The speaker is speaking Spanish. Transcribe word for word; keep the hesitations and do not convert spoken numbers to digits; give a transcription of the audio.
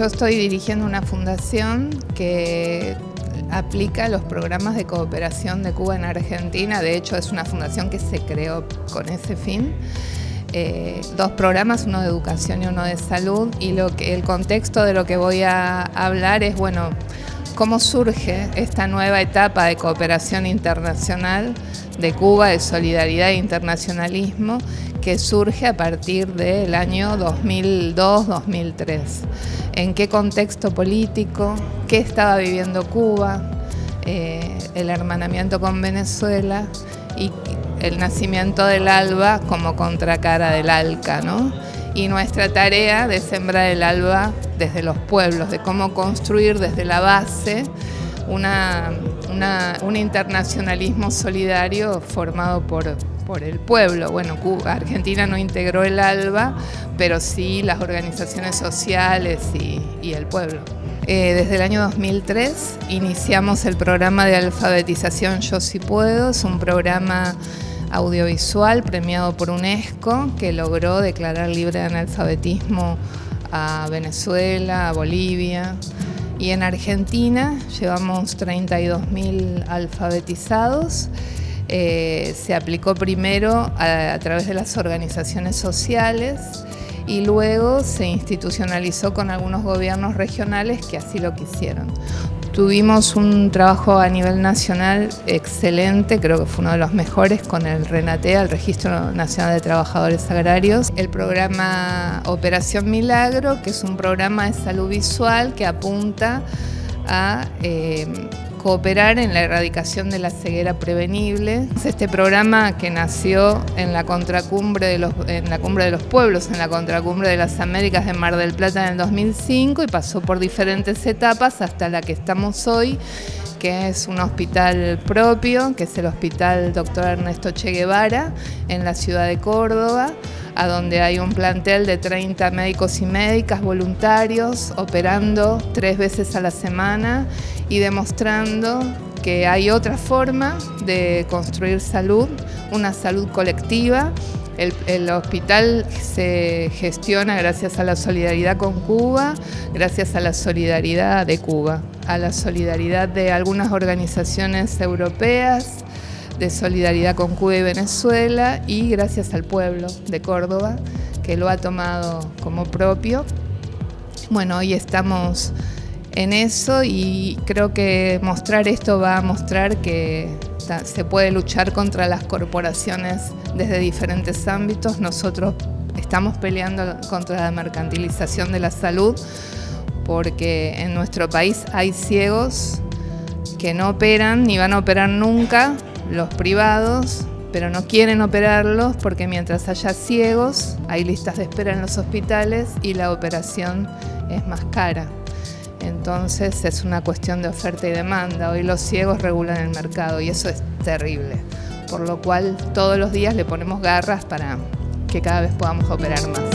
Yo estoy dirigiendo una fundación que aplica los programas de cooperación de Cuba en Argentina. De hecho, es una fundación que se creó con ese fin. Eh, dos programas, uno de educación y uno de salud, y lo que, el contexto de lo que voy a hablar es, bueno, cómo surge esta nueva etapa de cooperación internacional de Cuba, de solidaridad e internacionalismo, que surge a partir del año dos mil dos dos mil tres. ¿En qué contexto político? ¿Qué estaba viviendo Cuba? Eh, el hermanamiento con Venezuela y el nacimiento del ALBA como contracara del ALCA, ¿no? Y nuestra tarea de sembrar el ALBA desde los pueblos, de cómo construir desde la base una, una, un internacionalismo solidario formado por, por el pueblo. Bueno, Cuba, Argentina no integró el ALBA, pero sí las organizaciones sociales y, y el pueblo. Eh, desde el año dos mil tres iniciamos el programa de alfabetización Yo Sí Puedo. Es un programa audiovisual premiado por UNESCO que logró declarar libre de analfabetismo a Venezuela, a Bolivia, y en Argentina llevamos treinta y dos mil alfabetizados. Eh, se aplicó primero a, a través de las organizaciones sociales y luego se institucionalizó con algunos gobiernos regionales que así lo quisieron. Tuvimos un trabajo a nivel nacional excelente, creo que fue uno de los mejores, con el RENATEA, el Registro Nacional de Trabajadores Agrarios. El programa Operación Milagro, que es un programa de salud visual que apunta a eh, cooperar en la erradicación de la ceguera prevenible. Este programa, que nació en la contracumbre de los, en la cumbre de los pueblos, en la contracumbre de las Américas de Mar del Plata en el dos mil cinco, y pasó por diferentes etapas hasta la que estamos hoy, que es un hospital propio, que es el Hospital Doctor Ernesto Che Guevara, en la ciudad de Córdoba, a donde hay un plantel de treinta médicos y médicas voluntarios operando tres veces a la semana y demostrando que hay otra forma de construir salud, una salud colectiva. El, el hospital se gestiona gracias a la solidaridad con Cuba, gracias a la solidaridad de Cuba, a la solidaridad de algunas organizaciones europeas, de solidaridad con Cuba y Venezuela, y gracias al pueblo de Córdoba, que lo ha tomado como propio. Bueno, hoy estamos en eso y creo que mostrar esto va a mostrar que se puede luchar contra las corporaciones desde diferentes ámbitos. Nosotros estamos peleando contra la mercantilización de la salud, porque en nuestro país hay ciegos que no operan ni van a operar nunca, los privados, pero no quieren operarlos porque mientras haya ciegos hay listas de espera en los hospitales y la operación es más cara. Entonces es una cuestión de oferta y demanda. Hoy los ciegos regulan el mercado y eso es terrible, por lo cual todos los días le ponemos garras para que cada vez podamos operar más.